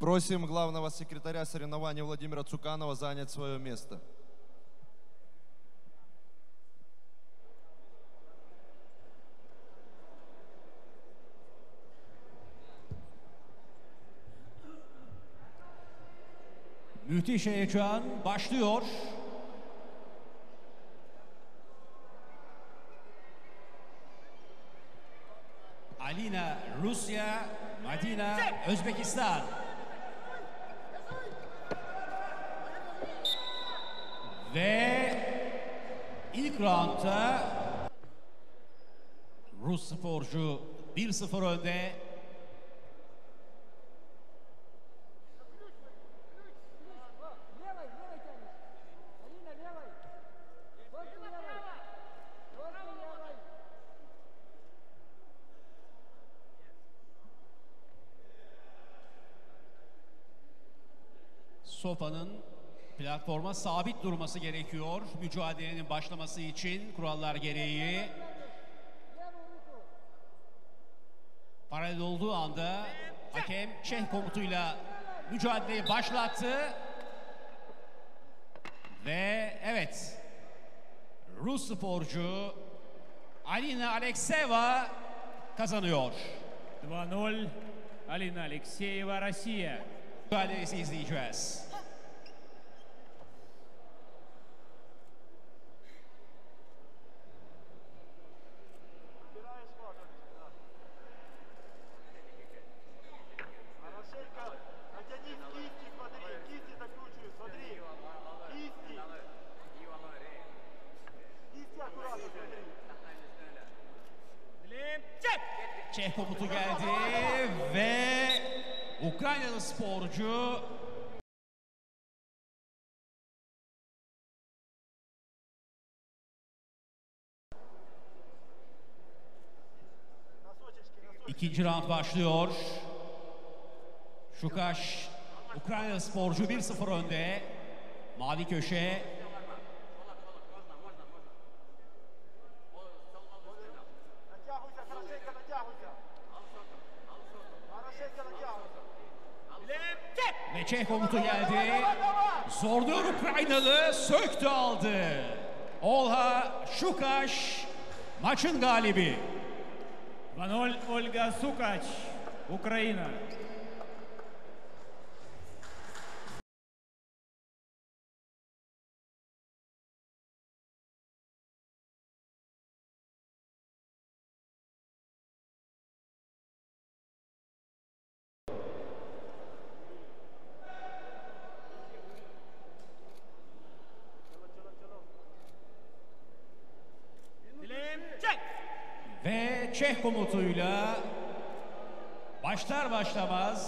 Просим главного секретаря соревнований Владимира Цуканова занять свое место. Müthiş heyecan başlıyor. Alina Rusya, Madina Özbekistan. Ve ilk roundda Rus sporcu 1-0 önde. Sofa'nın platforma sabit durması gerekiyor mücadelenin başlaması için kurallar gereği. Paralel olduğu anda hakem Çeh komutuyla mücadeleyi başlattı. Ve evet, Rus sporcu Alina Alexeyeva kazanıyor. 2-0 Alina Alexeyeva, Rusya. Mücadelesi izleyeceğiz. Çeh komutu geldi ve Ukraynalı sporcu İkinci round başlıyor. Şukaş, Ukraynalı sporcu 1-0 önde. Mavi köşe. Ve Çeh komutu geldi. Zorluyor Ukraynalı, söktü aldı. Olha Şukaş maçın galibi. 2-0 Olga Sukaç, Ukrayna. Ve Çeh komutuyla başlar başlamaz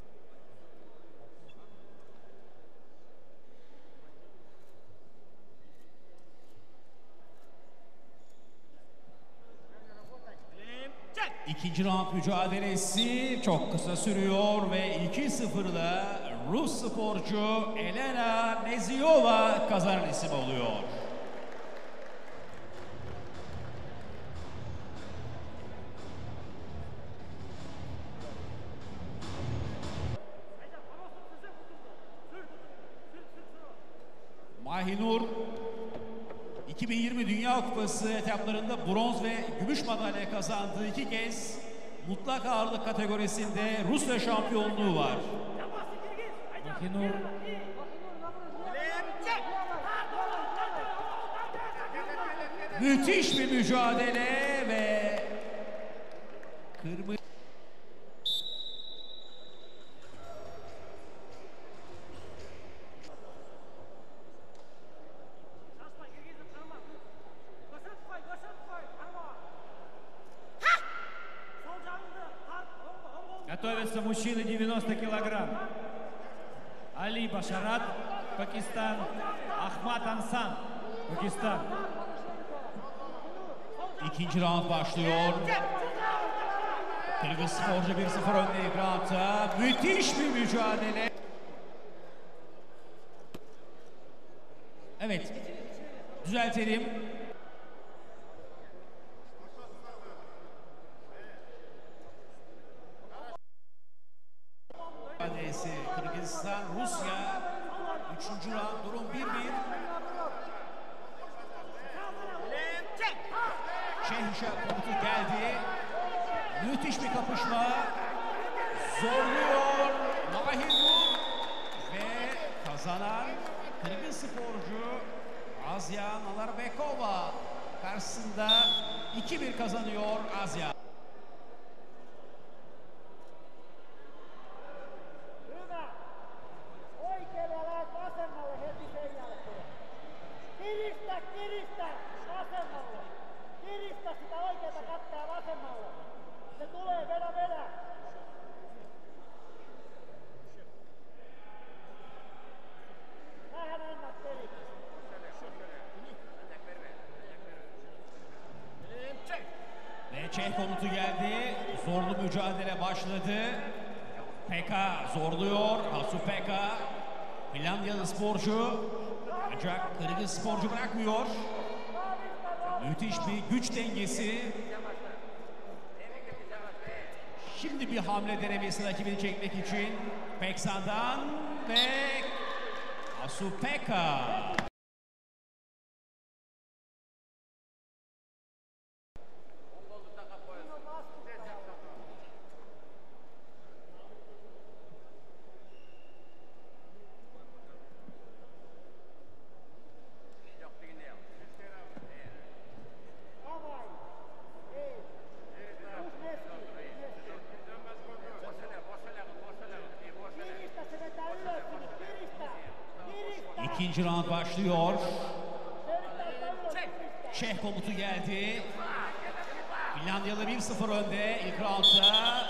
İkinci round mücadelesi çok kısa sürüyor ve 2-0'la Rus sporcu Elena Nezyova kazanan isim oluyor. Mahinur 2020 Dünya Kupası etaplarında bronz ve gümüş madalya kazandığı 2 kez mutlak ağırlık kategorisinde Rusya şampiyonluğu var. Mahinur Müthiş bir mücadele ve kırmızı. Готовятся мужчины 90 килограмм. Али Башарат, Пакистан. Ахмат Ансан, Пакистан. İkinci round başlıyor. Kırgız sporcu 1-0 önde ilk roundda. Müthiş bir mücadele. Evet, düzeltelim. Mücadelesi Kırgız Kırgızistan, Rusya. 3. round durum 1-1. Şehişah komutu geldi. Müthiş bir kapışma. Zorluyor Mahir ve kazanan Kırgız sporcu Azya Nalarbekova karşısında 2-1 kazanıyor Azya. Kiristä, kiristä vasemmalle. Kiristä sitä oikeata kattaa vasemmalle. Se tulee, vedä, vedä. Vähän annat peli. Ve Çeh komutu geldi. Zorlu mücadele başladı. Pekka zorluyor. Asu Pekka. Finlandiyalı sporcu. Ancak Kırgız sporcu bırakmıyor. Müthiş bir güç dengesi. Şimdi bir hamle denemesi rakibini çekmek için Pekka'dan ve Asu Pekka. İkinci round başlıyor. Çeh komutu geldi. Finlandiyalı 1-0 önde ilk roundda.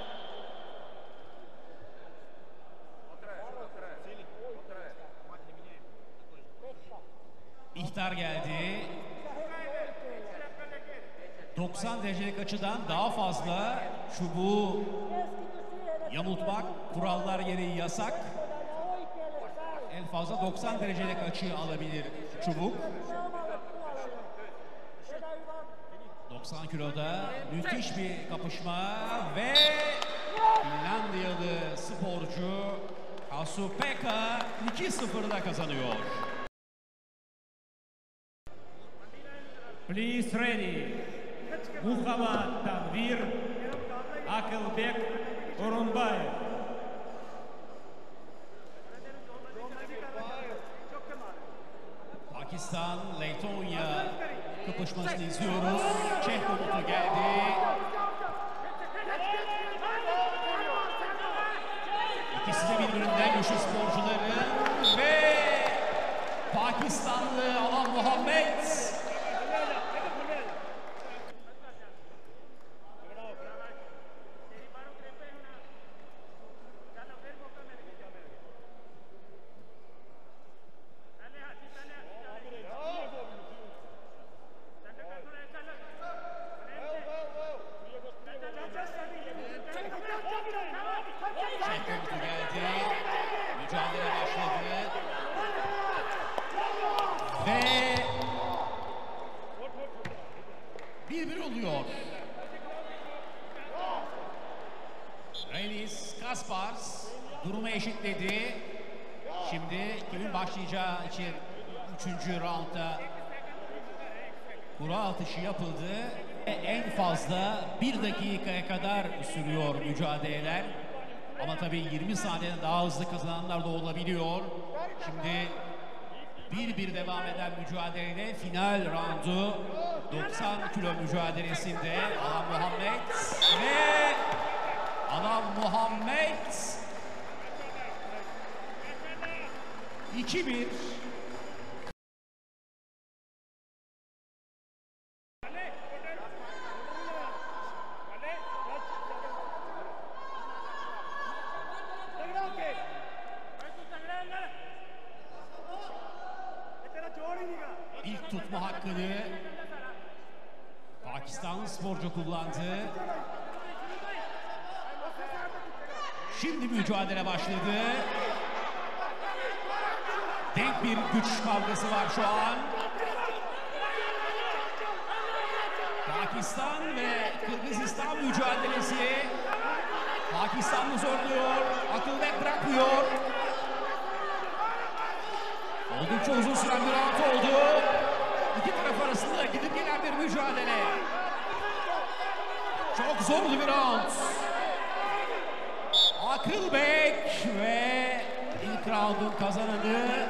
İhtar geldi. 90 derecelik açıdan daha fazla çubuğu yamultmak kurallar gereği yasak. En fazla 90 derecelik açıyı alabilir çubuk. 90 kiloda müthiş bir kapışma ve Finlandiyalı sporcu Asu Pekka 2-0'da kazanıyor. Please ready. Muhammad Tanvir Akılbek Orunbayev. Pakistan, Letonya kapışmasını izliyoruz. Çeh komutu geldi. İkisi de birbirinden güçlü sporcuları ve Pakistanlı Alam Muhammed. Mücadele başladı. Ve 1-1 oluyor. Renis Kaspars durumu eşitledi. Şimdi kimin başlayacağı için 3. roundda kura atışı yapıldı. En fazla 1 dakikaya kadar sürüyor mücadeleler. Ama tabii 20 saniyeden daha hızlı kazananlar da olabiliyor. Şimdi 1-1 devam eden mücadelede final roundu 90 kilo mücadelesinde Alam Muhammed ve Alam Muhammed 2-1. İlk tutma hakkını Pakistanlı sporcu kullandı. Şimdi mücadele başladı. Denk bir güç kavgası var şu an. Pakistan ve Kırgızistan mücadelesi. Pakistanlı zorluyor. Akılbek bırakmıyor. Oldukça uzun süren bir round oldu. İki taraf arasında gidip gelen bir mücadele. Çok zorlu bir round. Akılbek ve ilk roundun kazananı.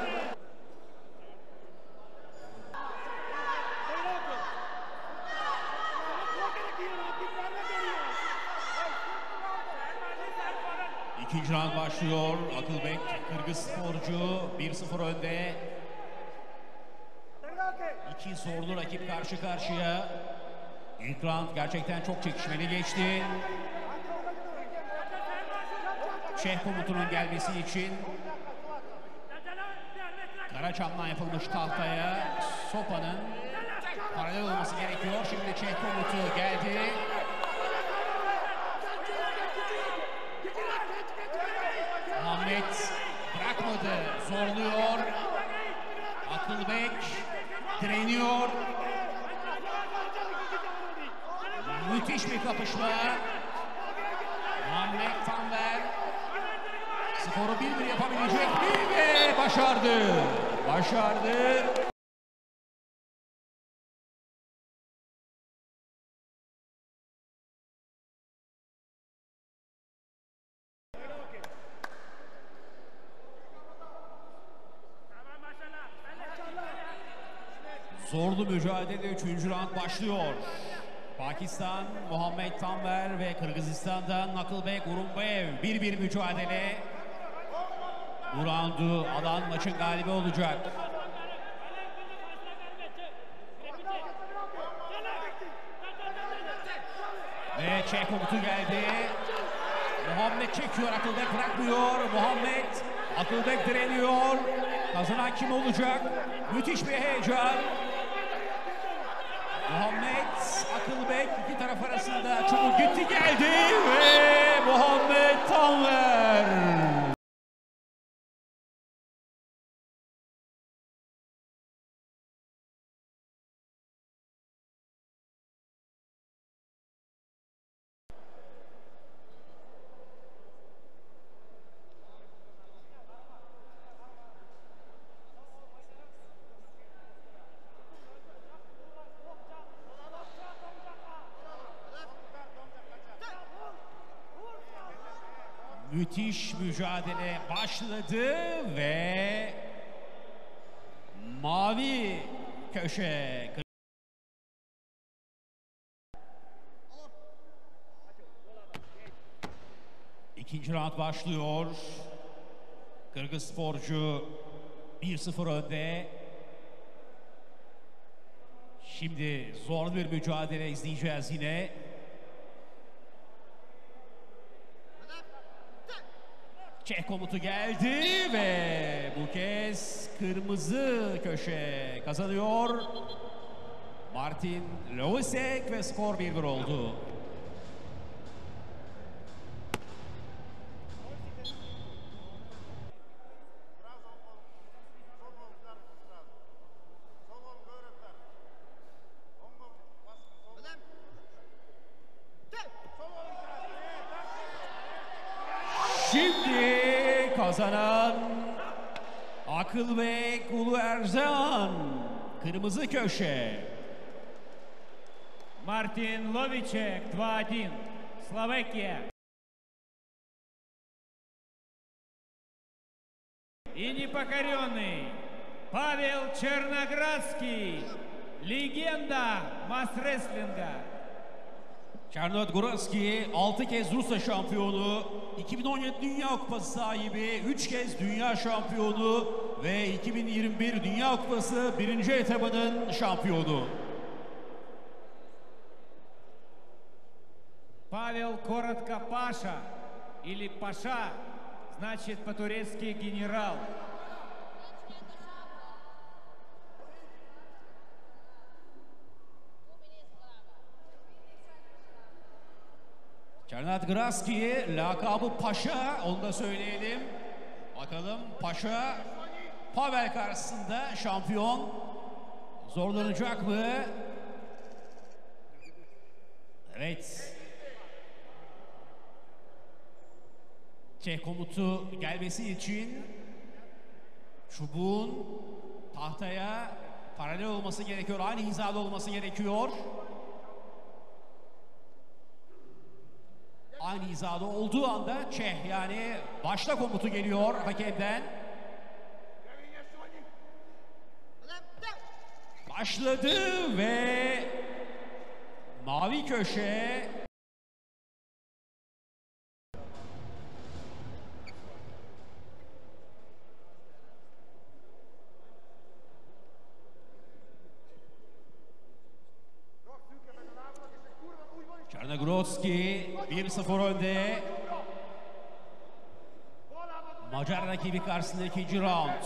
İkinci round başlıyor. Akılbek, Kırgız sporcu 1-0 önde. İki zorlu rakip karşı karşıya. İlk round gerçekten çok çekişmeli geçti. Şeyh komutunun gelmesi için Karaçam'dan yapılmış tahtaya sopanın paralel olması gerekiyor. Şimdi Şeyh komutu geldi. Muhammed bırakmadı, zorluyor. Akılbek direniyor. Müthiş bir kapışma. Muhammed Tanver skoru 1-1 yapabilecek mi? Ve başardı. Başardı. Zorlu mücadele 3. round başlıyor. Pakistan, Muhammed Tanver ve Kırgızistan'dan Akılbek Urumbayev 1-1 mücadele. Bu roundu alan maçın galibi olacak. Ve Çek komutu geldi. Muhammed çekiyor, Akılbek bırakmıyor. Muhammed, Akılbek direniyor. Kazanan kim olacak? Müthiş bir heyecan. Muhammed, Akılbek iki taraf arasında çabuk gitti geldi ve Muhammed Tanver. Müthiş mücadele başladı ve mavi köşe. İkinci round başlıyor. Kırgız sporcu 1-0 önde. Şimdi zor bir mücadele izleyeceğiz yine. Çek komutu geldi ve bu kez kırmızı köşe kazanıyor. Martin Lovisek ve skor 1-1 oldu. Şimdi kazanan Akılbek Ulu Erzan, kırmızı köşe. Martin Loviček 2-1, Slovakia. И непокоренный Павел Черноградский, легенда масс-рестлинга. Черноградский 6 kez Rusya şampiyonu, 2017 Dünya Kupası sahibi, 3 kez dünya şampiyonu ve 2021 Dünya Kupası 1. etabının şampiyonu. Павел коротко Паша или Паша, значит по-турецки генерал. Черноградский lakabı Paşa, onu da söyleyelim. Bakalım Paşa Pavel karşısında şampiyon zorlanacak mı? Evet. Çek komutu gelmesi için çubuğun tahtaya paralel olması gerekiyor. Aynı hizada olması gerekiyor. Aynı hizada olduğu anda Çeh yani başla komutu geliyor hakemden. Başladı ve mavi köşe Czarnogórski 1-0 önde. Macar rakibi karşısında ikinci round.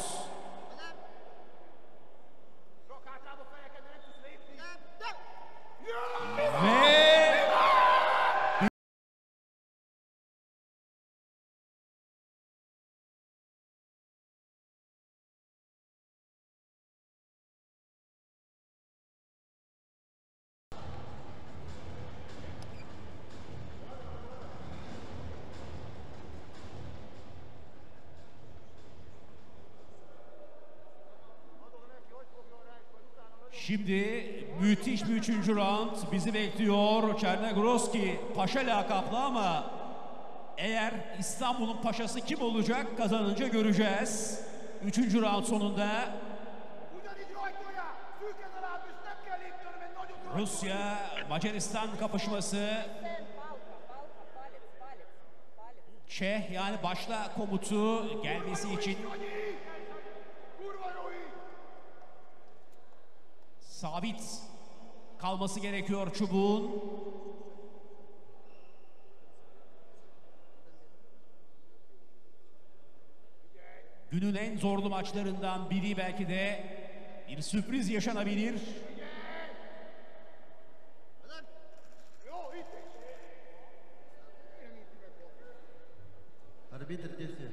Ve şimdi müthiş bir üçüncü round bizi bekliyor. Czarnogórski paşa lakaplı ama eğer İstanbul'un paşası kim olacak kazanınca göreceğiz. Üçüncü round sonunda Rusya Macaristan kapışması. Çeh yani başla komutu gelmesi için sabit kalması gerekiyor çubuğun. Günün en zorlu maçlarından biri, belki de bir sürpriz yaşanabilir. Arbitr действия.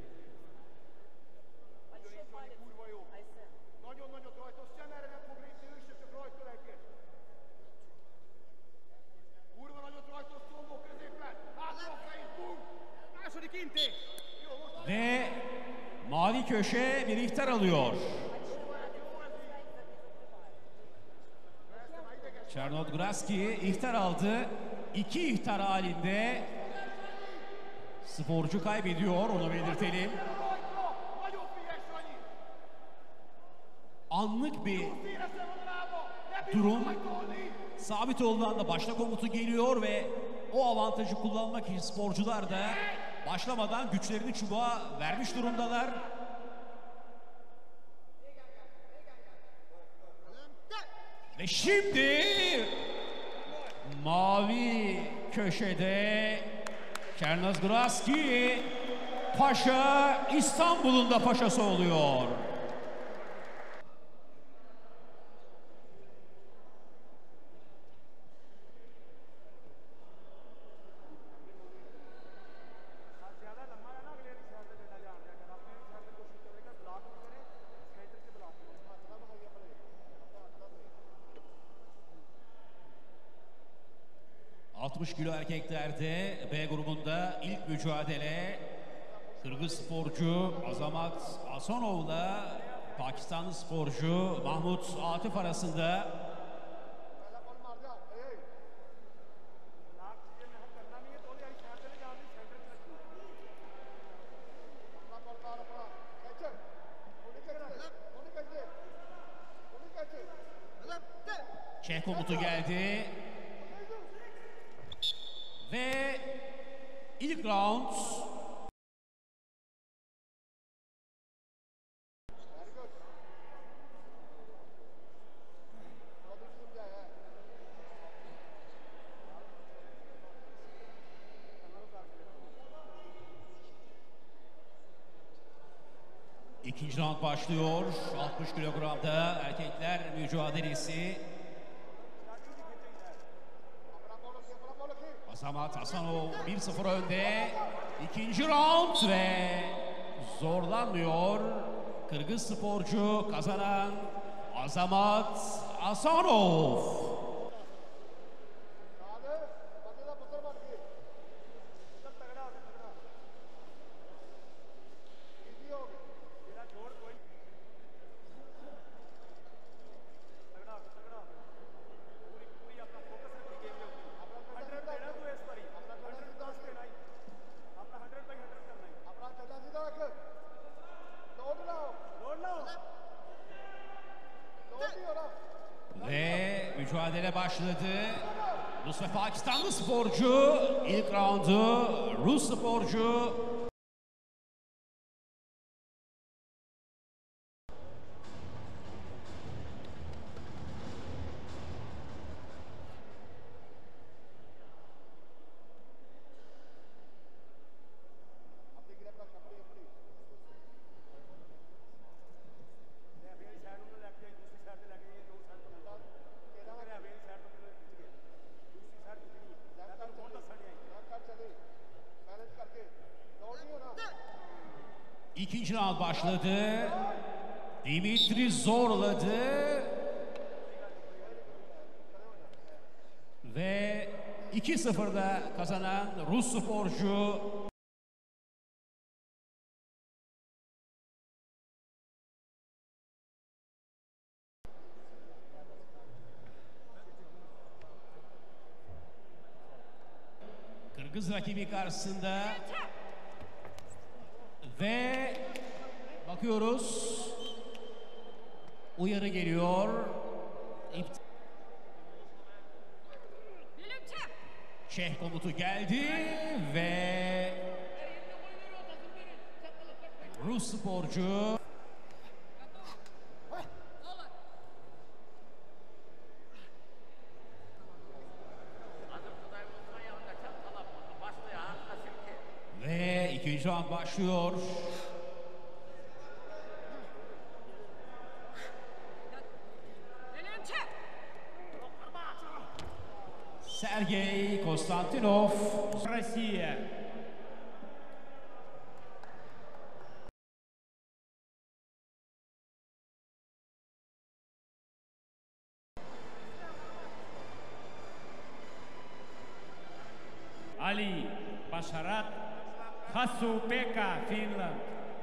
Ve mavi köşe bir ihtar alıyor. Czarnogórski ihtar aldı. İki ihtar halinde sporcu kaybediyor, onu belirtelim. Anlık bir durum. Sabit olduğu anda başla komutu geliyor ve o avantajı kullanmak için sporcular da başlamadan güçlerini çubuğa vermiş durumdalar. Ve şimdi mavi köşede Czarnogórski paşa, İstanbul'un da paşası oluyor. Kilo erkeklerde B grubunda ilk mücadele Kırgız sporcu Azamat Asanov'la Pakistanlı sporcu Mahmut Atif arasında. Çeh komutu geldi. Ve ilk round İkinci round başlıyor. 60 kilogramda erkekler mücadelesi. Azamat Asanov 1-0 önde. İkinci round ve zorlanmıyor. Kırgız sporcu kazanan Azamat Asanov. mücadele başladı. Rus ve Pakistanlı sporcu ilk roundu Rus sporcu İkinci round başladı. Dimitri zorladı. Ve 2-0'da kazanan Rus sporcu Kırgız rakibi karşısında. Ve bakıyoruz, uyarı geliyor. Şeh komutu geldi ve Rus sporcu ve ikinci round başlıyor. Sergey Konstantinov. Россия. Ali Basharat Hasupeka, Finland.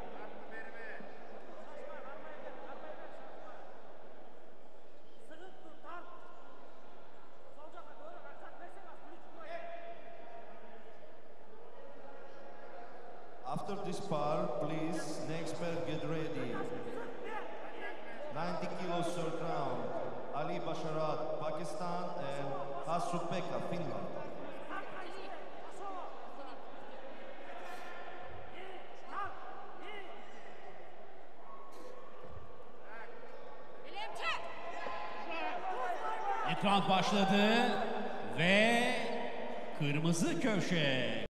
After this part, please, next pair get ready. 90 kilos third round. Ali Basharat, Pakistan, and Hasupeka, Finland. İlk round başladı ve kırmızı köşe.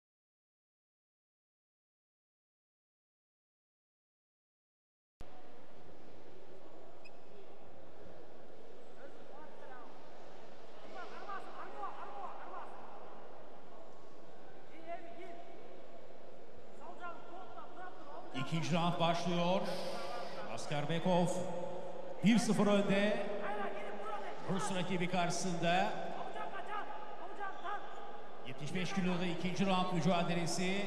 İkinci round başlıyor. Askerbekov 1-0 önde. Rus rakibi karşısında. 75 kiloda ikinci round mücadelesi.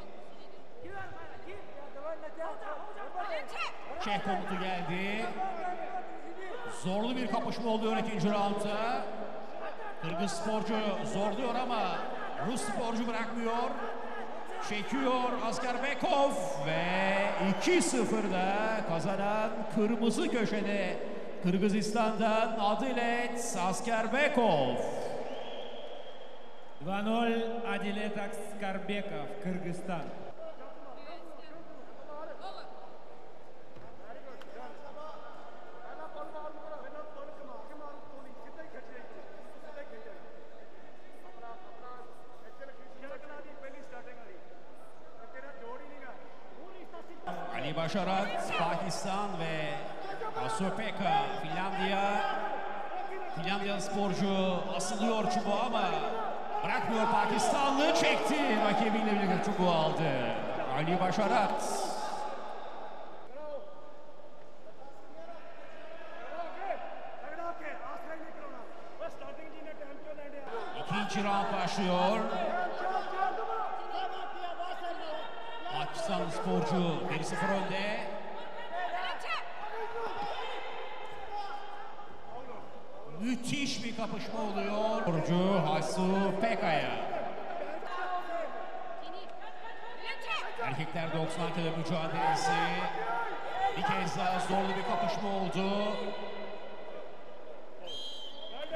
Çeh komutu geldi. Zorlu bir kapışma oluyor ikinci roundda. Kırgız sporcu zorluyor ama Rus sporcu bırakmıyor. Çekiyor Askerbekov ve 2-0'da kazanan kırmızı köşede Kırgızistan'dan Adilet Askerbekov. 2-0 Adilet Askerbekov, Kırgızistan. Ali Basharat Pakistan ve Hasupeka Finlandiya sporcu asılıyor çubuğa ama bırakmıyor Pakistanlı, çekti, rakibiyle birlikte çubuğu aldı. Ali Basharat. İkinci round başlıyor. Pakistanlı sporcu 1-0 önde. Müthiş bir kapışma oluyor. Sporcu Hasupeka'ya. Erkekler 90 kilo mücadelesi. Bir kez daha zorlu bir kapışma oldu.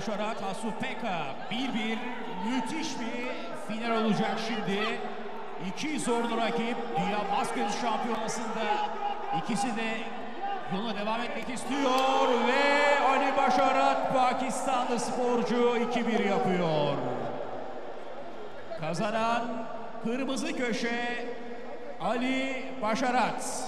Başarat, Hasupeka 1-1. Müthiş bir final olacak şimdi. İki zorlu rakip Dünya Basket Şampiyonası'nda ikisi de yoluna devam etmek istiyor ve Ali Başarat Pakistanlı sporcu 2-1 yapıyor. Kazanan kırmızı köşe Ali Başarat.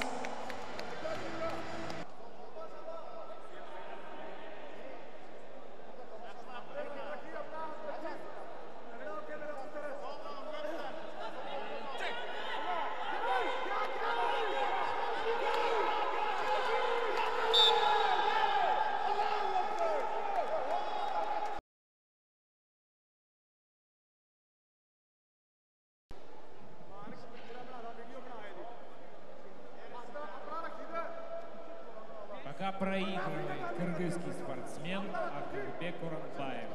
Пока проигрывает кыргызский спортсмен Акылбек Уранбаев.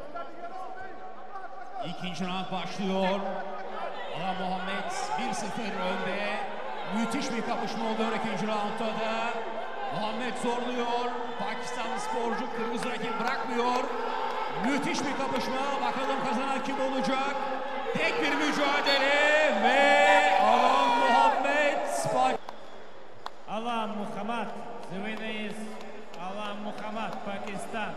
İkinci round başlıyor. Ala Muhammed 1-0 önde. Müthiş bir kapışma oluyor ikinci roundda da. Muhammed zorluyor. Pakistanlı sporcu kırmızı rakip bırakmıyor. Müthiş bir kapışma. Bakalım kazanan kim olacak? Tek bir mücadele ve Ala Muhammed Алам Мухаммад, the winner is Alam Muhammad, Pakistan.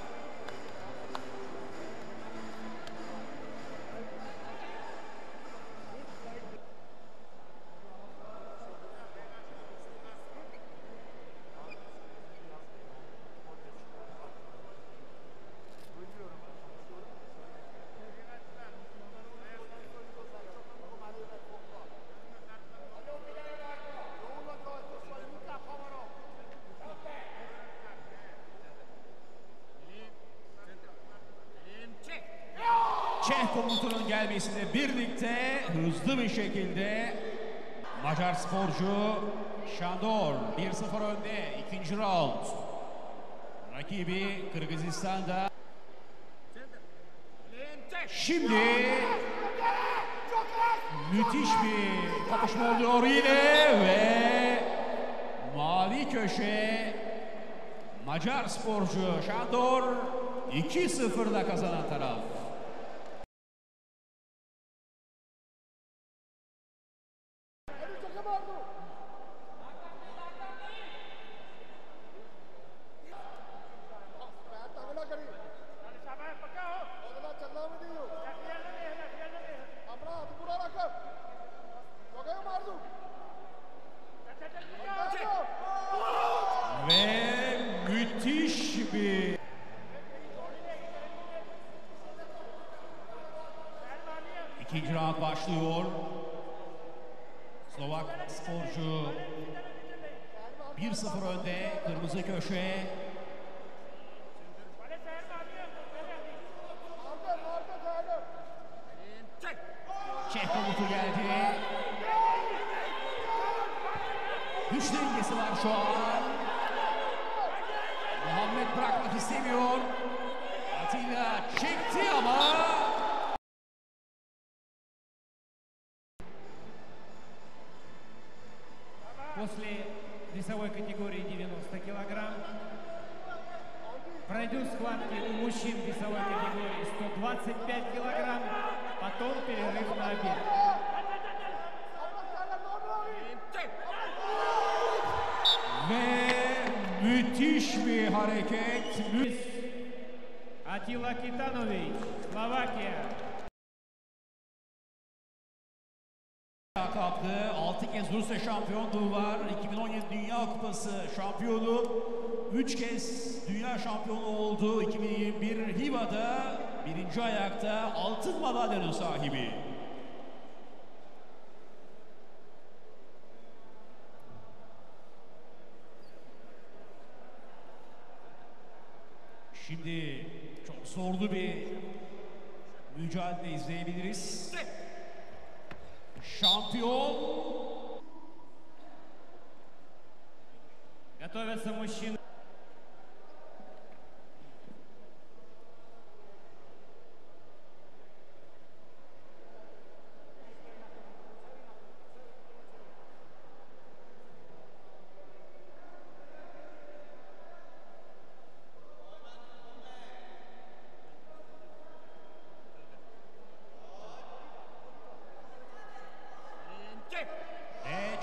Çeh komutunun gelmesiyle birlikte hızlı bir şekilde Macar sporcu Şandor 1-0 önde ikinci round. Rakibi Kırgızistan'da. Şimdi müthiş bir kapışma oluyor yine ve mavi köşe Macar sporcu Şandor 2-0'da kazanan taraf. Ve müthiş bir ikinci round başlıyor. Slovak sporcu 1-0 önde kırmızı köşe. Çeh komutu geldi. Güç dengesi var şu an. Muhammed bırakmak istemiyor. Atilla çekti ama После весовой категории 90 килограмм пройдут схватки у мужчин весовой категории 125 килограмм, потом перерыв на обед. ve müthiş bir hareket. Атила Китанович, Словакия. Kaptı. 6 kez Rusya şampiyonluğu var. 2017 Dünya Kupası şampiyonu. 3 kez dünya şampiyonu oldu. 2021 Hiva'da birinci ayakta altın madalyanın sahibi. Şimdi çok zorlu bir mücadele izleyebiliriz. Şampiyon. Готовятся мужчины.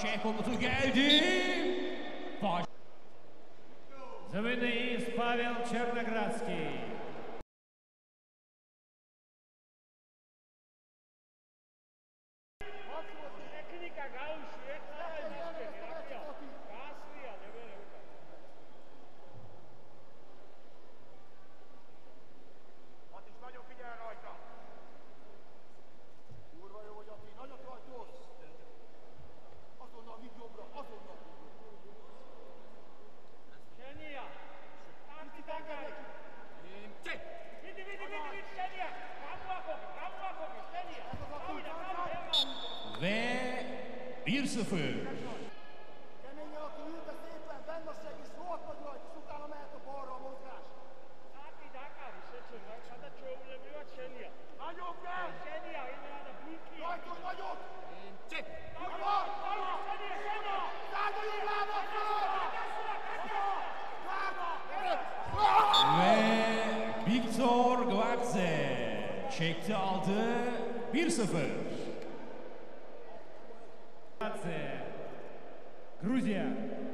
Çek komutu geldi. Baş... Заводный Павел Черноградский. Tehnika gauši, Kaslija, ne vele uka. Attis, nagyon figyel rajta! Kurva jó vagy, Atti, nagyot rajtolsz! Azonnal vidd jobbra, azonnal! Šenija, tamti takar. Cseh! Vidi, Šenija. Kamu ako, Šenija. Ve 1-0. Keményen, aki ülte szépen, benn a segíts, rohadt vagy rajta, és utána mehet a balra a mozgás. Tamti takar, Šeče, sada će ulevivat Šenija. Nagyobb kell! Šenija, ide na bulki. Rajtolj nagyot! Ček. Šenija! Tárgyaljuk lábat föl! Ve Viktor Gvardze çekti aldı. 1-0. Грузия.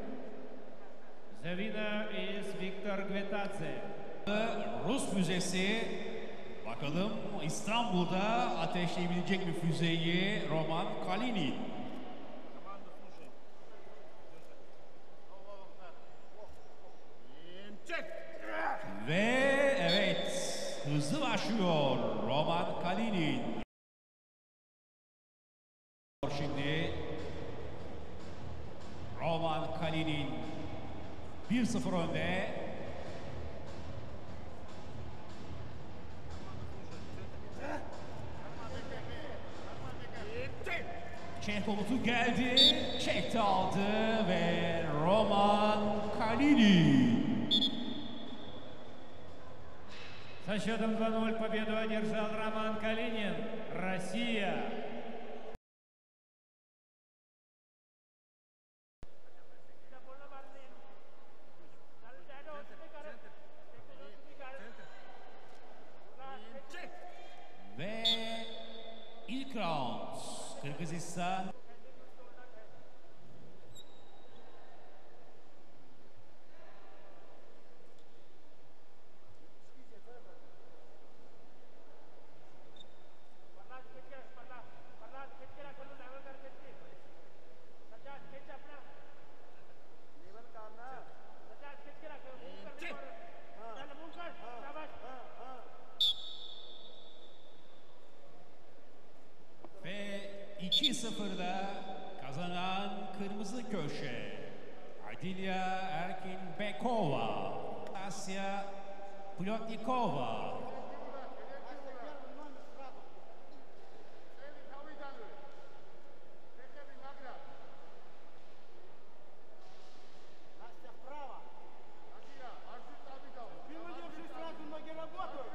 Завина из Виктор Гветадзе. Rus füzesi. Bakalım İstanbul'da ateşleyebilecek mi füzeyi Roman Kalinin? Ve evet hızlı başlıyor Roman Kalinin. Şimdi Roman Kalinin 1-0 önde. Çek komutu geldi, çekti aldı ve Roman Kalinin. Со счетом 2-0 победу одержал Роман Калинин. Россия. Ve ilk round Kırgızistan. Ve 2-0'da kazanan kırmızı köşe Adilya Erkin Bekova, Asya Plotnikova. Настя вправо! Выложившись сразу, ноги работают!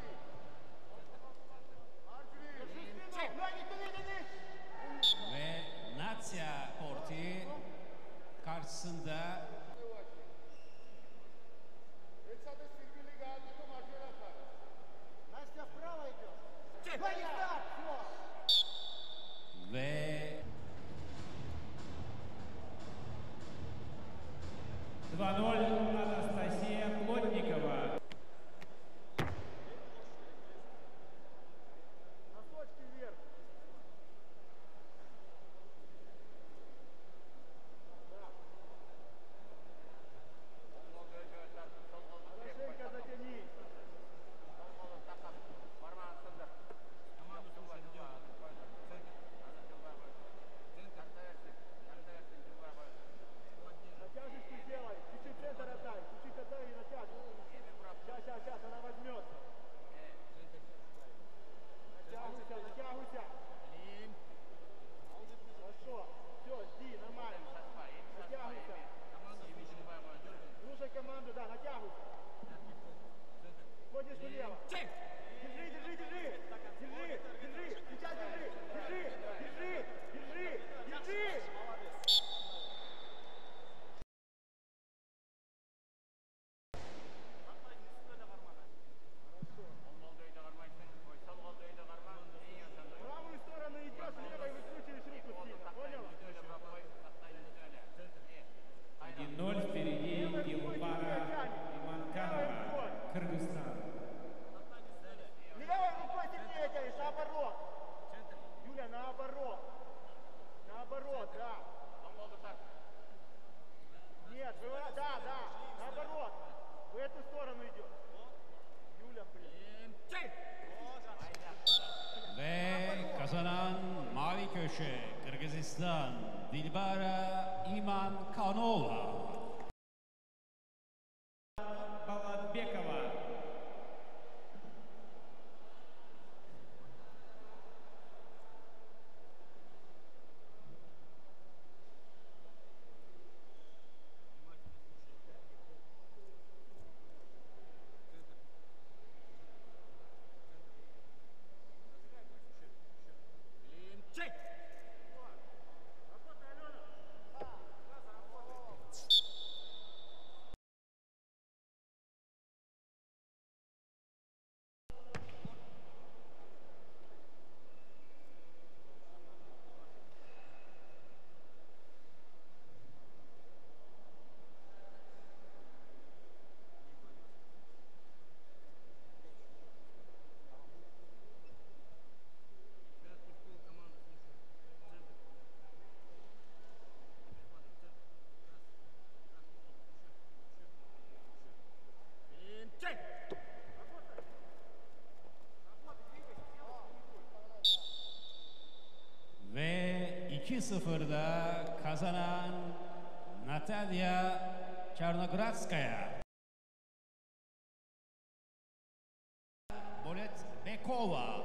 Держи спину! Ноги впереди! Ve Natsya Korti karşısında Настя вправо идет! Ноги так! Всё! ve 2-0 Анастасия Плотникова. Носочки вверх! Хорошенько затяни! Натяжечку сделай! Чуть-чуть köşe Kırgızistan Dilbara İmankanova. Балатбекова. Ve 2-0'da kazanan Natalya Çarnogradskaya. Bolet Bekova.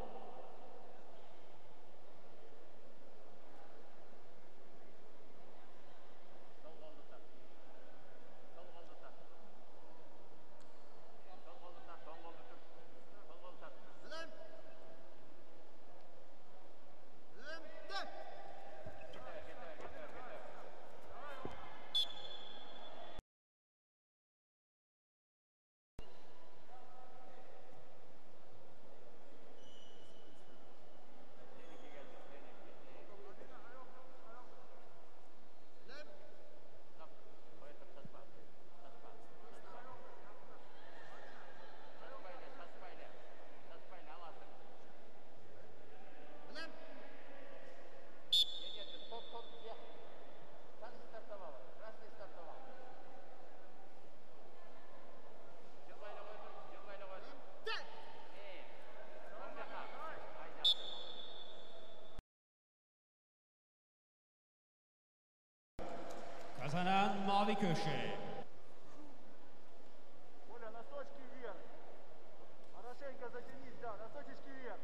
Kazanan mavi köşe. Оля, носочки вверх. Хорошенько затянись, да, носочки вверх.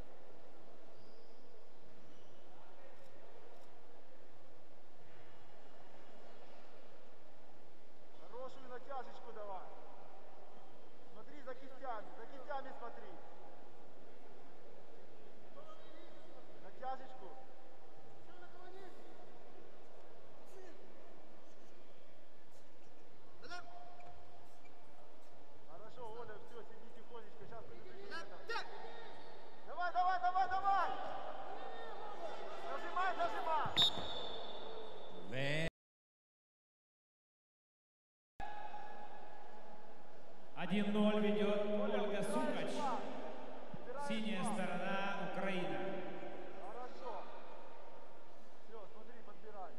Хорошую натяжечку давай. Смотри за кистями смотри. Натяжечку. Хорошо, Оля, все, сиди тихонечко, сейчас Давай, давай, давай, давай! Нажимай, нажимай! Ve 1-0 ведет Ольга Сукач. Синяя сторона Украина. Хорошо. Все, смотри, подбирай.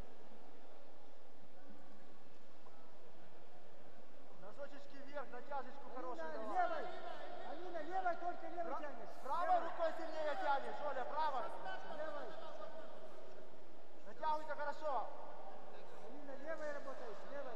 Носочечки вверх, натяжечку хорошую давай. Левой! Алина, левой, только левой тянешь. Правой рукой сильнее тянешь, Оля, правой. Левой. Натягивайся хорошо. Алина, левой работаешь, левой.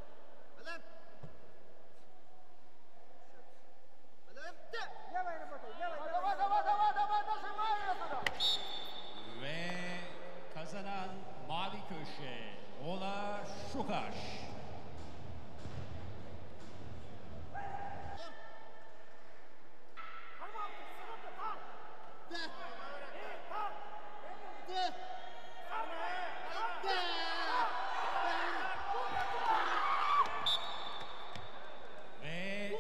Левой работай, левой. Давай, давай, давай, давай, нажимай ее туда. ve kazanan mavi köşe Ola Şukaş. Ve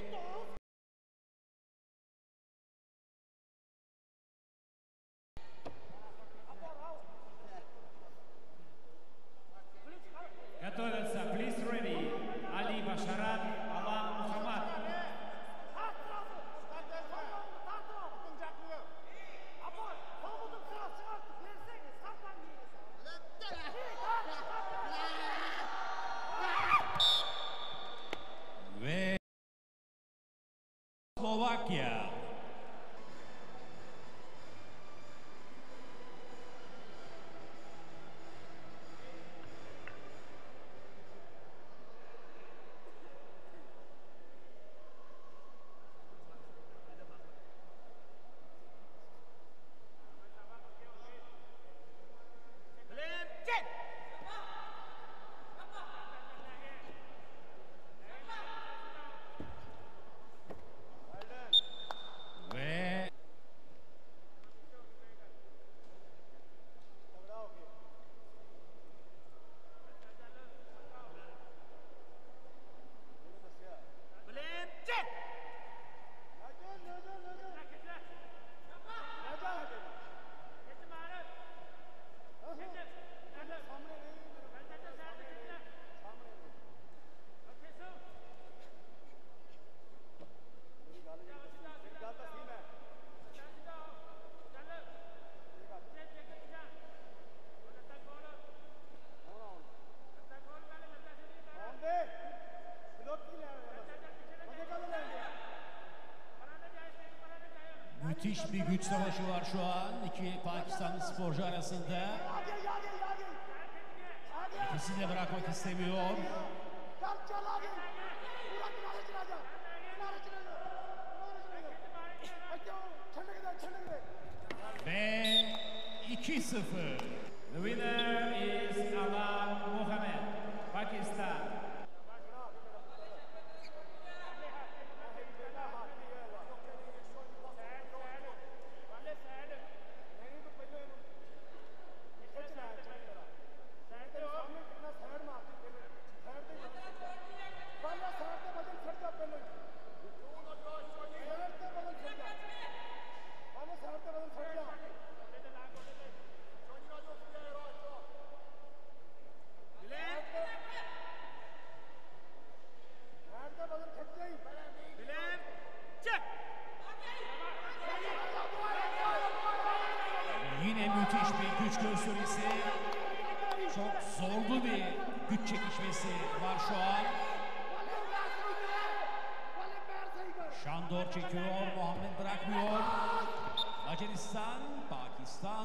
Готовятся. Please Müthiş bir güç savaşı var şu an. İki Pakistanlı sporcu arasında. İkisi de bırakmak istemiyor. Ve 2-0. The winner is Alam Mohammed, Pakistan. Yine müthiş bir güç gösterisi. Çok zorlu bir güç çekişmesi var şu an. Şandor çekiyor, Muhammed bırakmıyor. Macaristan, Pakistan.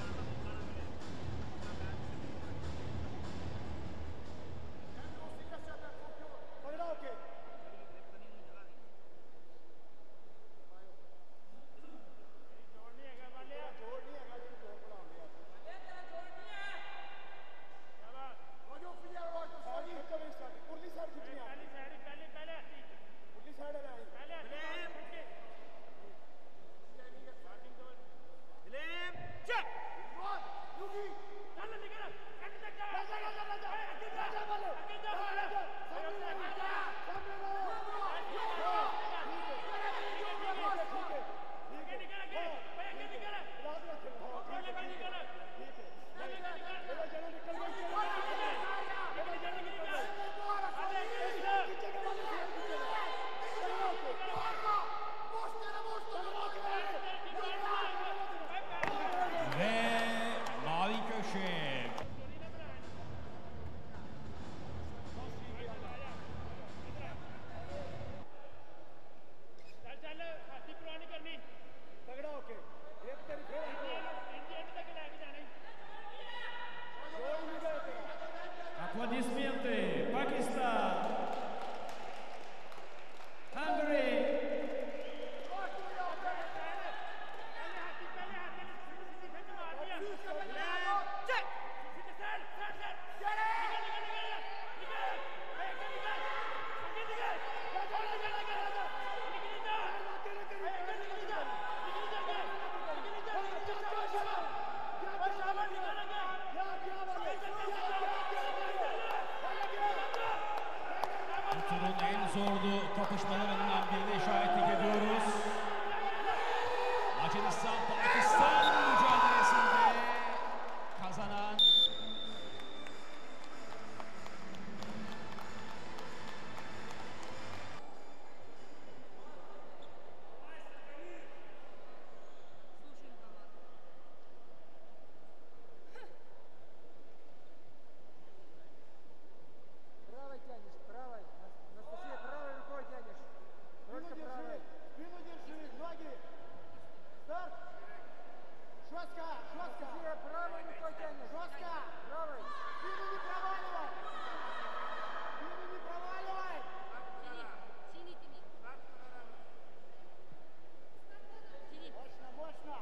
Аплодисменты, Пакистан, Hungary. Turun en zorlu kapışmalarından birine şahitlik ediyoruz. Macaristan Pakistan mücadelesinde kazanan Правой тянешь, правой. Анастасия, правой рукой тянешь. Только правой. Спину держи, ноги. Старт. Жестко, жестко. Анастасия, правой рукой тянешь. Жестко. Правой. Спину не проваливай. Спину не проваливай. Мощно, мощно.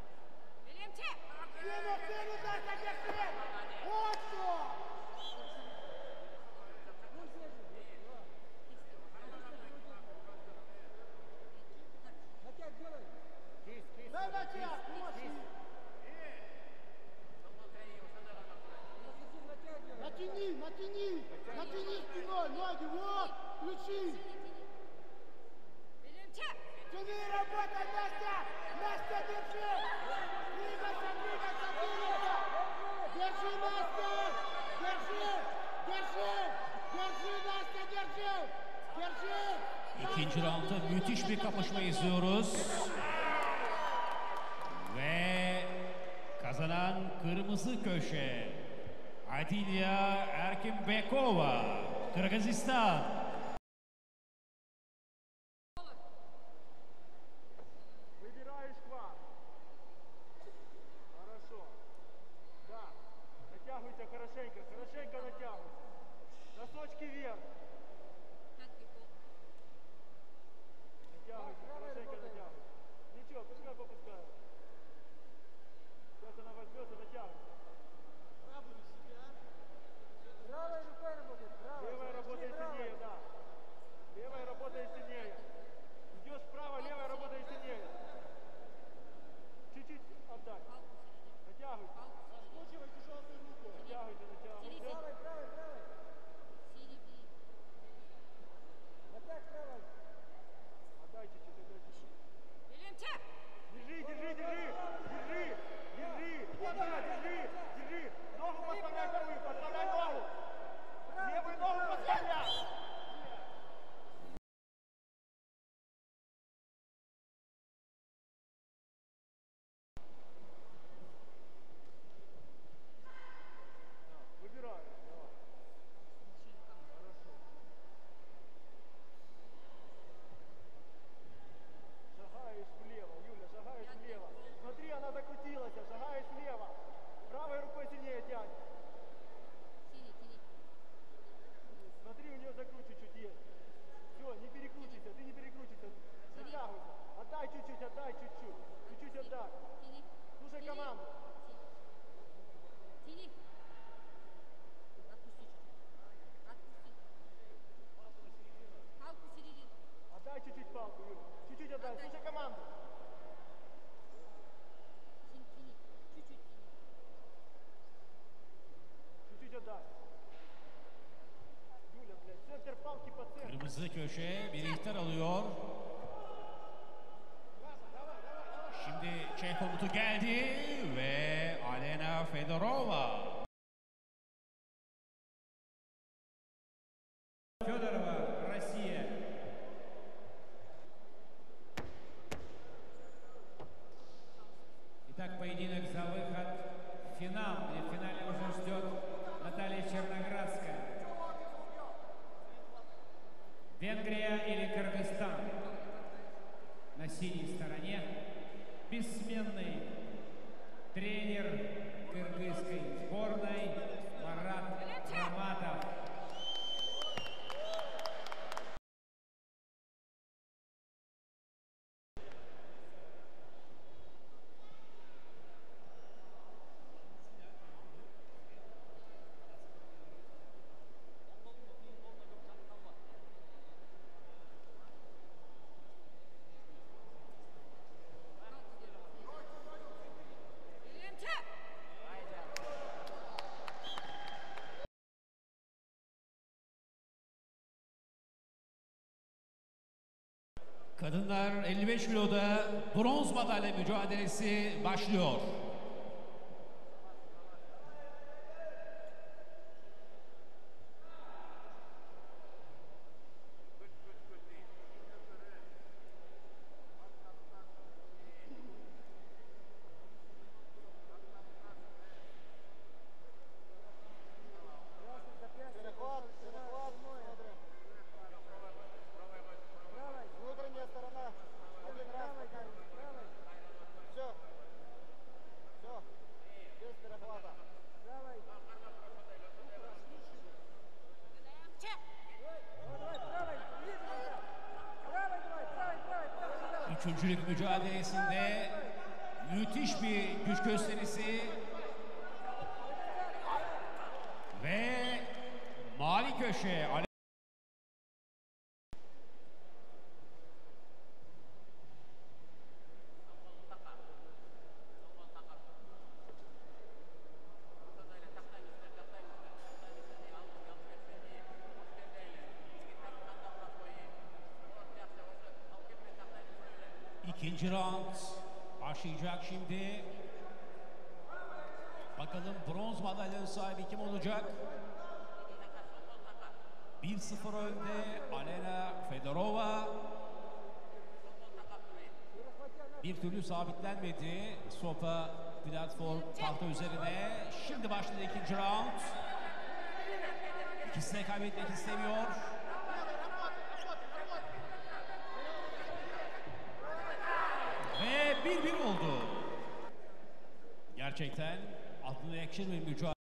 Спину, спину, Даша, держи. Вот что. Дай натяг, мощный. Натяни, натяни. Натяни спиной, ноги, вот. Включи. Тяни, работай, Настя. Настя, держи. Двигайся, двигайся, двигайся. Держи, Настя. Держи, держи. Держи, Настя, держи. Держи. ikinci roundda müthiş bir kapışma izliyoruz. Ve kazanan kırmızı köşe Adilya Erkimbekova, Kırgızistan. Выбираешь хват. Kırmızı köşe bir ihtar alıyor. Şimdi çek komutu geldi ve Alena Fedorova. Федорова, Россия. Итак, поединок за выход в финал, где в финале уже ждет Наталья Черноградская. Венгрия или Кыргызстан? На синей стороне бессменный тренер кыргызской сборной Марат Раматов. Kadınlar 55 kiloda bronz madalya mücadelesi başlıyor. Перехват, перехват, смотрим. Правой, внутренняя сторона. Один раз. Правой. Все. Все. Без перехвата. Правой. Давай, правой. Правой, давай, правой. Üçüncülük mücadelesinde müthiş bir güç gösterisi ve mali köşe. İkinci round başlayacak şimdi. Bakalım bronz madalyanın sahibi kim olacak? 1-0 önde Alena Fedorova. Bir türlü sabitlenmedi. Sopa platform tahta üzerine. Şimdi başladı ikinci round. İkisi de kaybetmek istemiyor. Ve 1-1 oldu. Gerçekten aklına yakışır bir mücadele.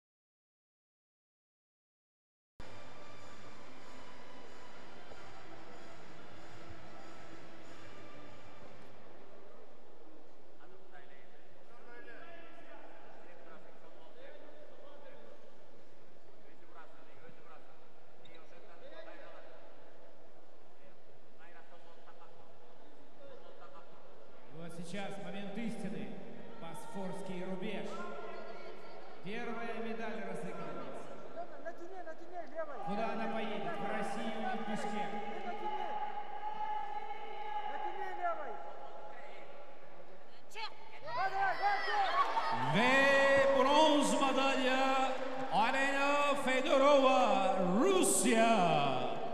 Вот сейчас момент истины. Босфорский рубеж. Первая медаль разыгрывается. Натяни, левой. Куда она поедет? В Россию или в Бишкек? Натяни. Натяни левой. Давай, Ve bronz madalya Alena Fedorova, Rusya.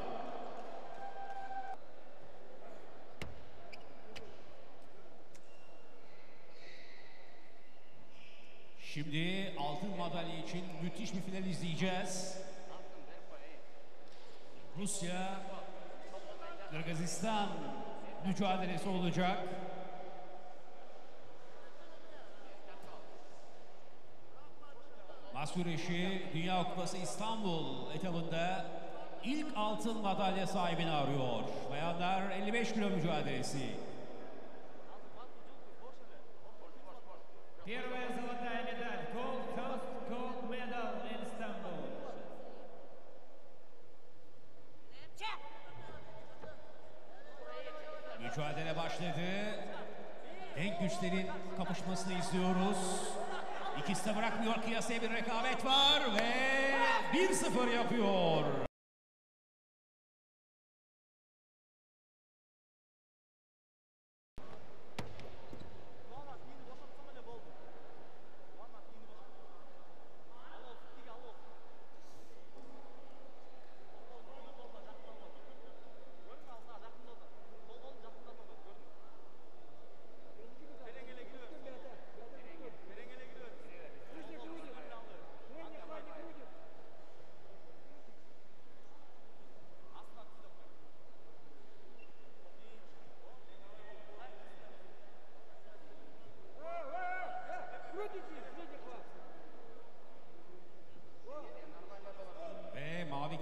Şimdi altın madalya için müthiş bir final izleyeceğiz. Rusya, Kırgızistan mücadelesi olacak. Mas güreşi Dünya Kupası İstanbul etabında ilk altın madalya sahibini arıyor. Bayanlar 55 kilo mücadelesi. Первая золотая медаль. Gold Coast Gold Medal in Istanbul. Mücadele başladı. Denk güçlerin kapışmasını izliyoruz. İkisi de bırakmıyor, kıyasaya bir rekabet var ve 1-0 yapıyor.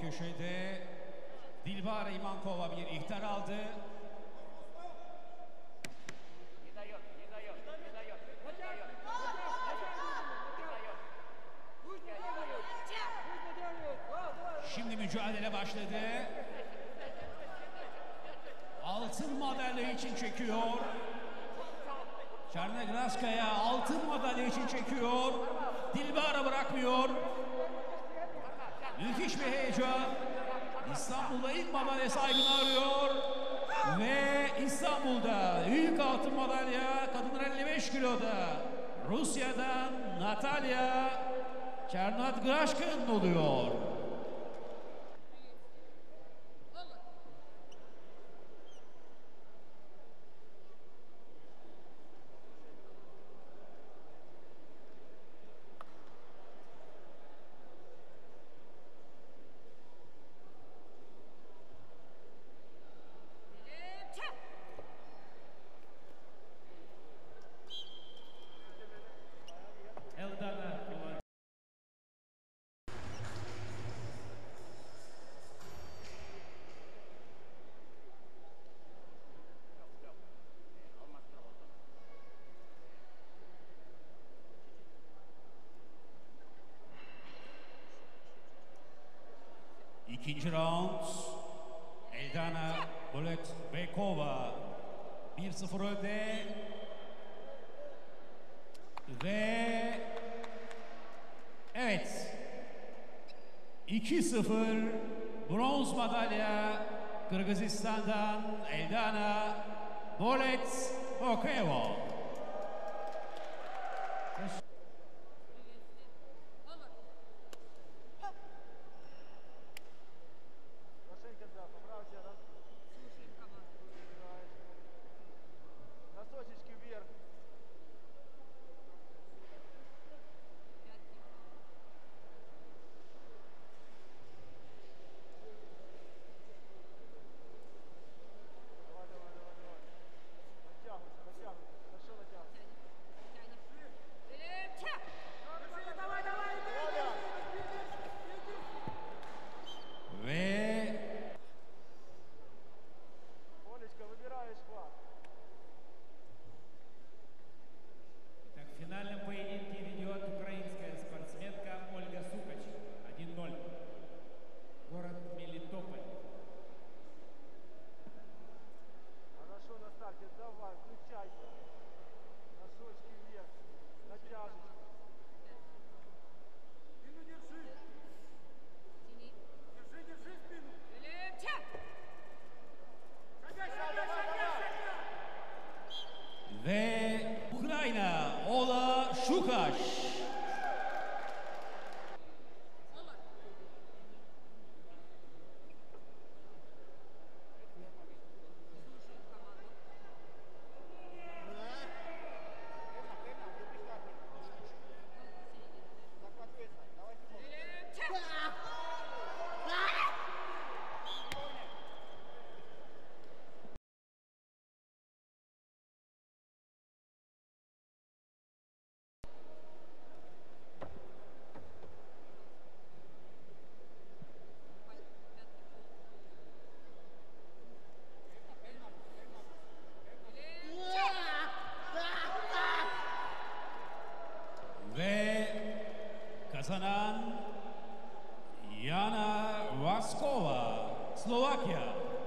köşede Dilbara İmankova bir ihtar aldı. Şimdi mücadele başladı. Altın madalya için çekiyor. Çernegraskaya altın madalya için çekiyor. Dilbara bırakmıyor. Müthiş bir heyecan. İstanbul'da ilk madalya sahibini arıyor. Ve İstanbul'da ilk altın madalya kadınlar 55 kiloda Rusya'dan Natalya Çernegraska'nın oluyor. Эльдана Филатова. İkinci round. Eldana Bolekbekova 1-0 önde. Ve evet 2-0 bronz madalya Kırgızistan'dan Eldana Bolekbekova. Машинка, да, поправьте. Носочечки вверх. Давай, давай, давай, давай. Натягивайся, натягивайся. Хорошо натягивайся. Давай, давай, давай. Ve Олечка, выбираешь хват. Так, в финальном поединке ведет украинская спортсменка Ольга Сукач. 1-0. Город Мелитополь. Хорошо на старте, давай, включайся. Носочки вверх, натяжечки. Спину держи. Держи, держи спину. Шагай, шагай, шагай, шагай. ve Ukrayna Ola Şukaş. Ve kazanan Yana Vaskova, Slovakya.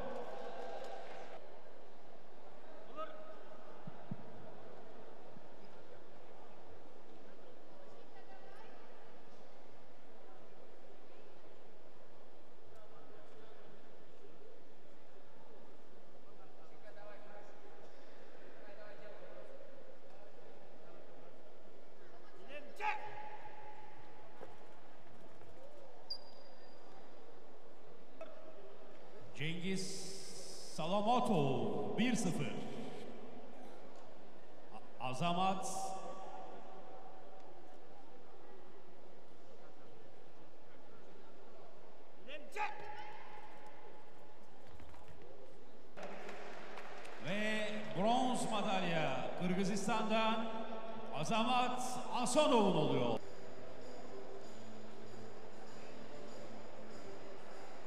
Cengiz Salamatov 1-0. Azamat ve bronz madalya Kırgızistan'dan Azamat Asanov'un oluyor.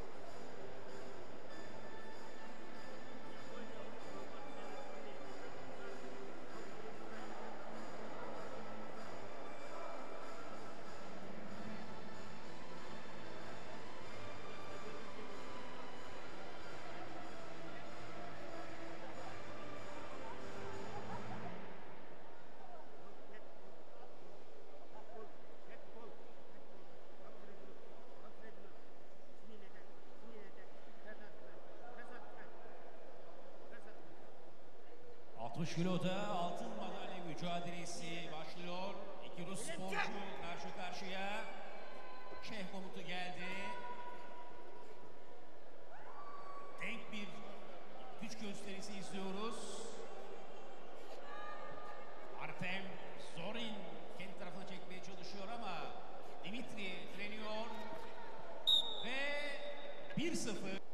60 kiloda altın madalya mücadelesi başlıyor. İki Rus sporcu karşı karşıya. Çeh komutu geldi. Denk bir güç gösterisi izliyoruz. Artem Zorin kendi tarafına çekmeye çalışıyor ama Dimitri direniyor ve 1-0.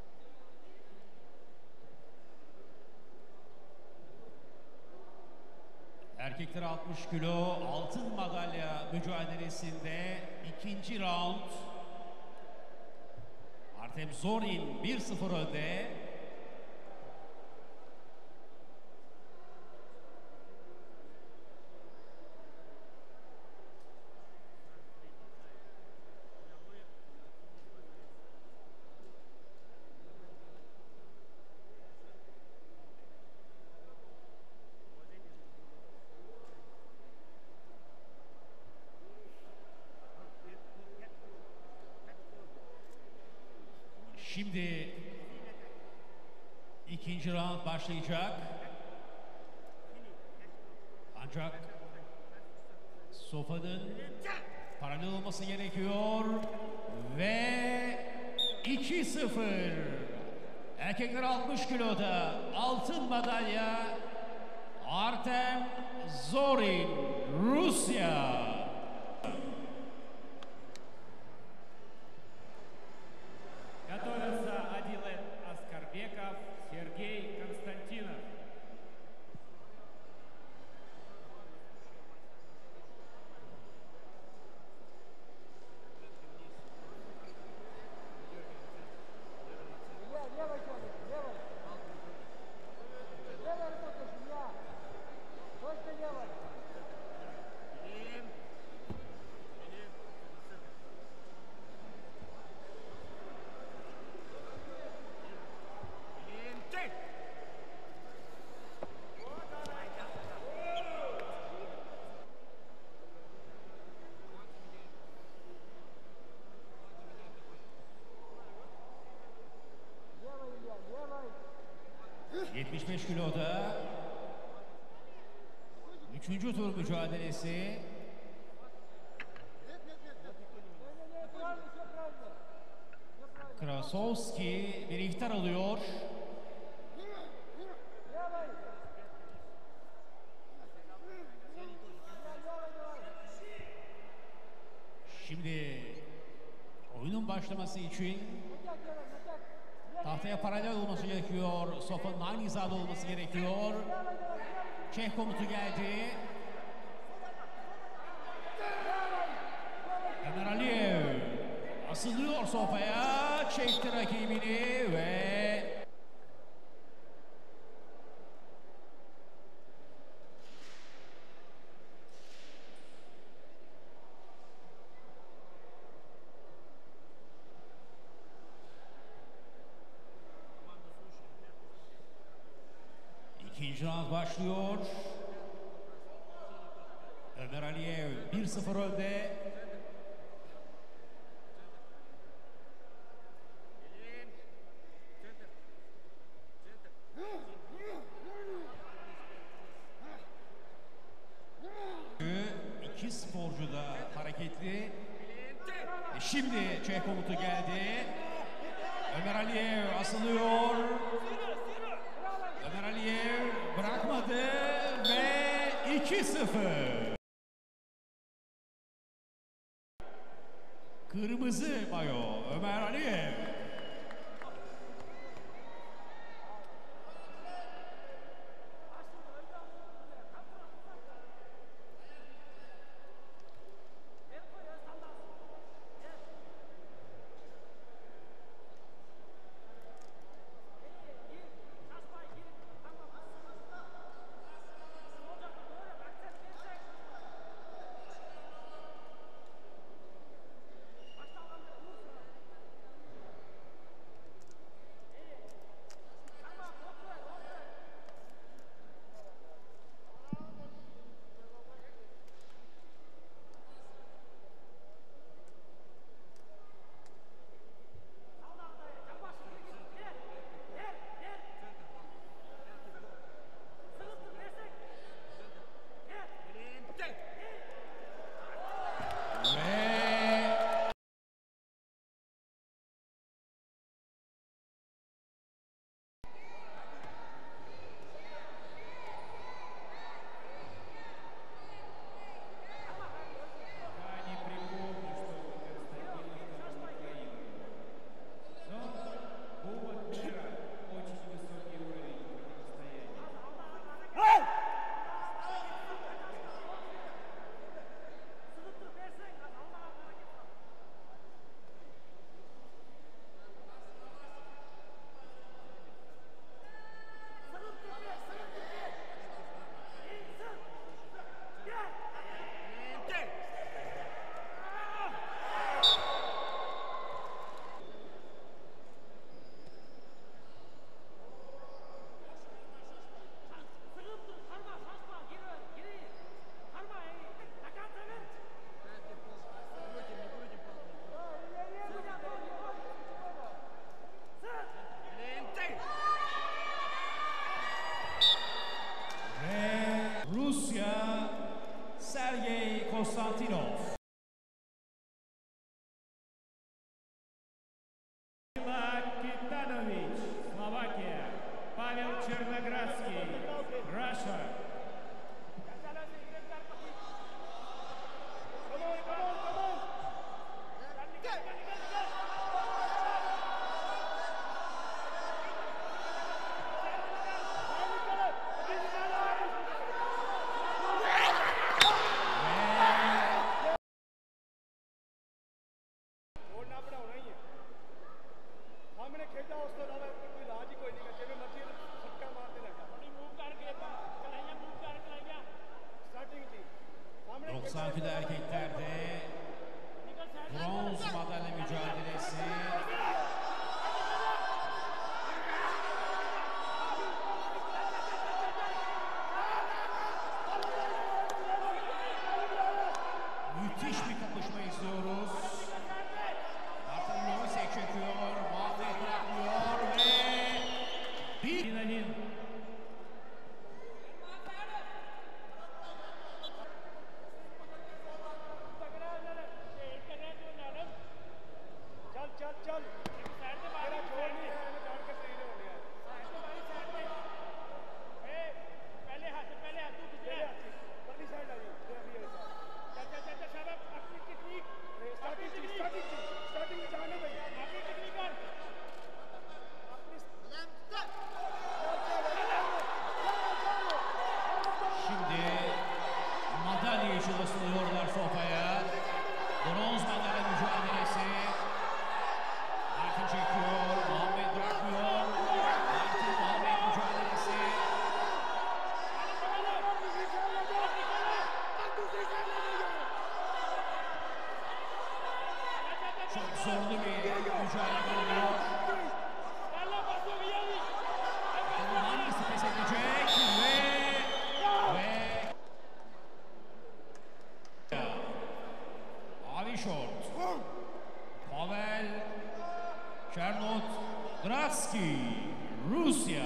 Erkekler 60 kilo altın madalya mücadelesinde ikinci round. Artem Zorin 1-0 önde. Şimdi ikinci round başlayacak. Ancak Sofa'nın paralel olması gerekiyor ve 2-0. Erkekler 60 kiloda altın madalya Artem Zorin, Rusya. Готовится Адилет Аскарбеков, Сергей Константинов. Илья, левой тянешь, левой. Левой работаешь, Илья. Только левой. Левой, Илья, левой. 75 kiloda 3. tur mücadelesi. Не-не-не, правильно, все правильно. Все правильно. Krasovski bir ihtar alıyor. Левой. Илья, левой давай. Şimdi oyunun başlaması için Натяг делай, натяг. Левой, tahtaya paralel olması gerekiyor. Sofa'nın aynı hizada olması gerekiyor. левой давай, левой. Çeh komutu geldi. Ömer Aliyev asılıyor sofaya. Çekti rakibini ve ikinci round başlıyor. Ömer Aliyev 1-0 önde. İki sporcu da hareketli. Şimdi Çeh komutu geldi. Ömer Aliyev asılıyor. Ömer Aliyev bırakmadı ve 2-0. Kırmızı mayo Ömer Aliyev. सामने खेलता उस तो अलावा कोई इलाज ही कोई नहीं है जिਵੇਂ ਮਰਜ਼ੀ ਫਟਕਾ ਮਾਰਦੇ ਲੱਗਾ थोड़ी मूव करके कलाइयां मूव कर कलाइयां ਸਟਾਰਟਿੰਗ ਜੀ ਸਾਹਮਣੇ 92'de erkeklerde निकल साइड bronz madalya mücadelesi. Müthiş bir kapışma izliyoruz. Martin Loisek çekiyor, Muhammed bırakmıyor ve bir 1-1. ਚੱਲ ਚੱਲ ਚੱਲ साइड पे ਤੇਰਾ ਜੋਰ ਨਹੀਂ ਹੈ ਇਹਨੇ ਜਾਣ ਕੇ ਸਹੀ ਹੋ ਗਿਆ पहले हाथ तू ਤੇਰੇ किधर ਹੱਥ ਪਰਲੀ ਸਾਈਡ ਆ ਜੀ ਤੇਰਾ ਵੀ ਹੈ चल शाबाश अपनी टेक्निक ਸਟਾਰਟਿੰਗ ਜਾਣੇ ਭਾਈ अपनी टेक्निक कर Şimdi madalya için ısınıyorlar sofaya. Bronz madalya mücadelesi. Martin çekiyor, Muhammed bırakmıyor. Martin Muhammed mücadelesi. Çok zorlu bir mücadele oluyor. Bakalım hangisi pes edecek ve Mavi şort. Pavel Chernot Gradski, Rusya.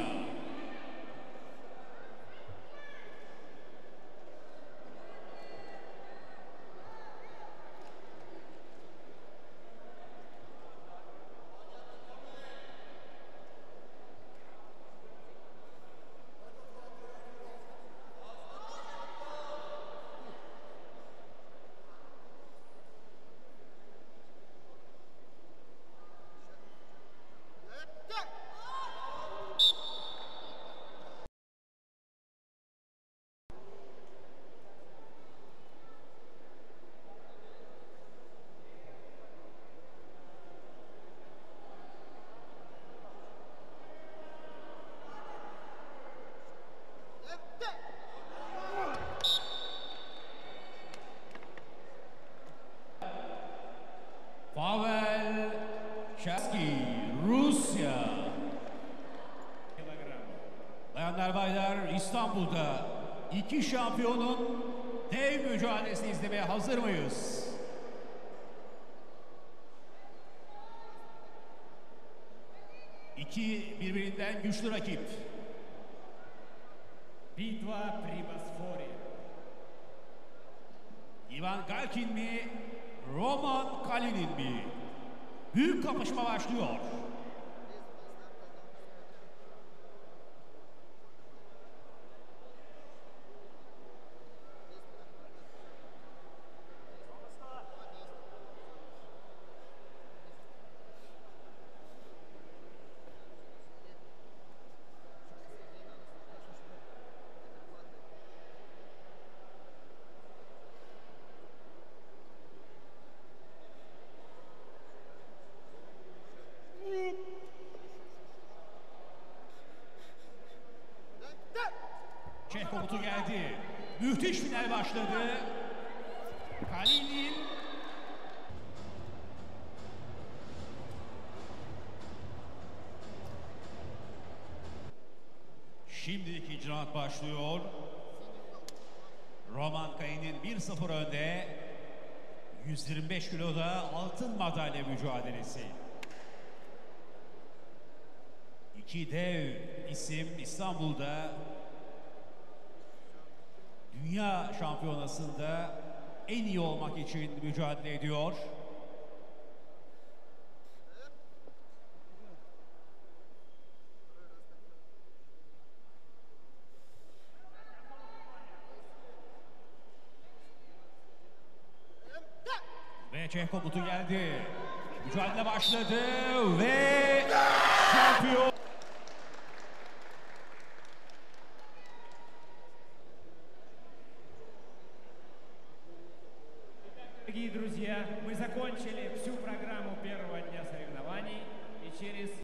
Pavel Chernot, Rusya. Bayanlar baylar, İstanbul'da iki şampiyonun dev mücadelesini izlemeye hazır mıyız? İki birbirinden güçlü rakip. Битва при Босфоре. Ivan Galkin mi, Roman Kalinin mi? Büyük kapışma başlıyor. Çeh komutu geldi. Müthiş final başladı. Kalinin şimdi ikinci round başlıyor. Roman Kalinin 1-0 önde. 125 kiloda altın madalya mücadelesi. İki dev isim İstanbul'da Dünya Şampiyonası'nda en iyi olmak için mücadele ediyor. Ve Çeh komutu geldi. Mücadele başladı ve şampiyon. Дорогие друзья, мы закончили всю программу первого дня соревнований и через